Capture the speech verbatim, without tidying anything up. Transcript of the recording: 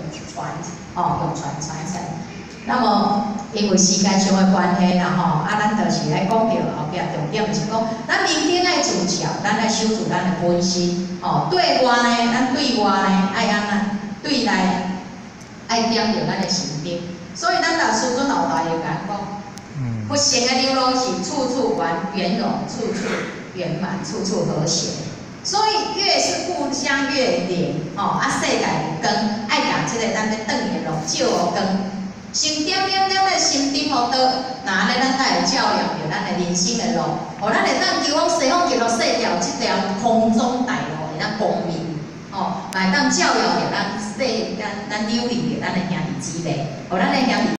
传哦，永传传承。那么因为时间上的关系啦吼，啊，咱就是来讲到后壁重点就是讲，咱民间爱自强，咱爱守住咱的本心哦。对外呢，咱对外呢爱安那，对内爱点着咱的心德。所以咱老师尊老大爷讲讲，不行的流露是处处圆圆融，处处圆满，处处和谐。 所以越是互相越灵哦，啊世界光爱甲即个咱要转的路照光，先点点点的心点好倒，那咧咱才会照亮着咱的人生的路，互咱会当求往西方极乐世界即条空中大路的咱光明哦，来当照耀着咱世咱咱流离着咱的兄弟姊妹，互咱的兄弟。